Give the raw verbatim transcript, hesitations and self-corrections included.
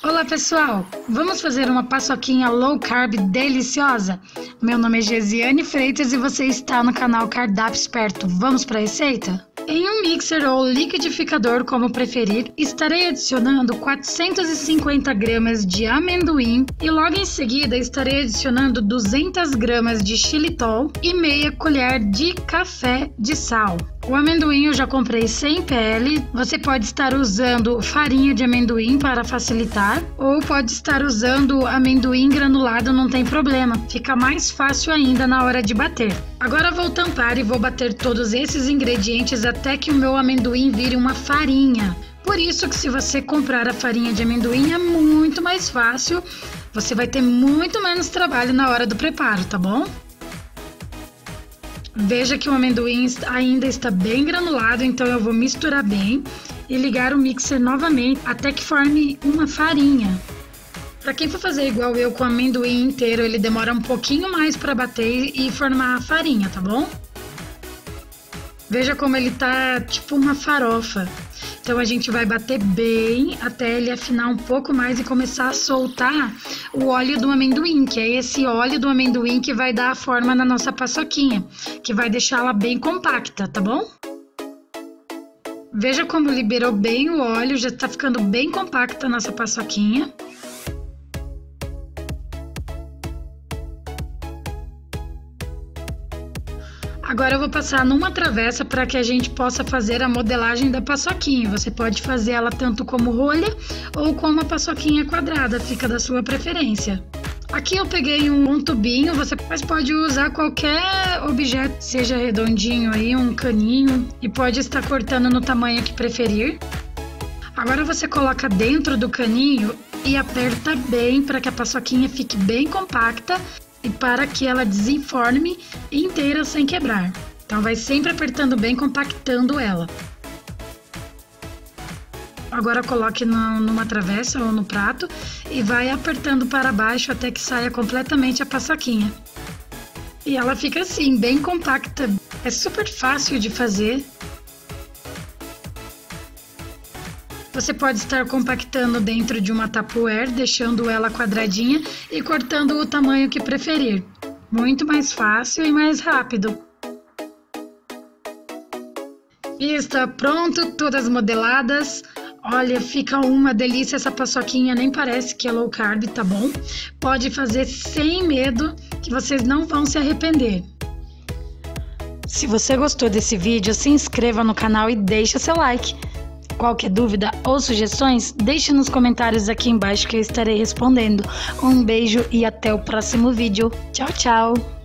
Olá pessoal, vamos fazer uma paçoquinha low carb deliciosa? Meu nome é Gesiane Freitas e você está no canal Cardápio Esperto. Vamos para a receita? Em um mixer ou liquidificador, como preferir, estarei adicionando quatrocentos e cinquenta gramas de amendoim e logo em seguida estarei adicionando duzentas gramas de xilitol e meia colher de café de sal. O amendoim eu já comprei sem pele, você pode estar usando farinha de amendoim para facilitar ou pode estar usando amendoim granulado, não tem problema, fica mais fácil ainda na hora de bater. Agora vou tampar e vou bater todos esses ingredientes até que o meu amendoim vire uma farinha. Por isso que se você comprar a farinha de amendoim é muito mais fácil, você vai ter muito menos trabalho na hora do preparo, tá bom? Veja que o amendoim ainda está bem granulado, então eu vou misturar bem e ligar o mixer novamente até que forme uma farinha. Para quem for fazer igual eu com o amendoim inteiro, ele demora um pouquinho mais para bater e formar a farinha, tá bom? Veja como ele tá tipo uma farofa. Então a gente vai bater bem até ele afinar um pouco mais e começar a soltar o óleo do amendoim, que é esse óleo do amendoim que vai dar a forma na nossa paçoquinha, que vai deixá-la bem compacta, tá bom? Veja como liberou bem o óleo, já tá ficando bem compacta a nossa paçoquinha. Agora eu vou passar numa travessa para que a gente possa fazer a modelagem da paçoquinha. Você pode fazer ela tanto como rolha ou como a paçoquinha quadrada, fica da sua preferência. Aqui eu peguei um tubinho, você pode usar qualquer objeto, seja redondinho aí, um caninho, e pode estar cortando no tamanho que preferir. Agora você coloca dentro do caninho e aperta bem para que a paçoquinha fique bem compacta e para que ela desenforme inteira sem quebrar. Então vai sempre apertando bem, compactando ela. Agora coloque no, numa travessa ou no prato e vai apertando para baixo até que saia completamente a paçoquinha. E ela fica assim, bem compacta. É super fácil de fazer. Você pode estar compactando dentro de uma Tupperware, deixando ela quadradinha e cortando o tamanho que preferir. Muito mais fácil e mais rápido. E está pronto, todas modeladas. Olha, fica uma delícia essa paçoquinha, nem parece que é low carb, tá bom? Pode fazer sem medo, que vocês não vão se arrepender. Se você gostou desse vídeo, se inscreva no canal e deixa seu like. Qualquer dúvida ou sugestões, deixe nos comentários aqui embaixo que eu estarei respondendo. Um beijo e até o próximo vídeo. Tchau, tchau!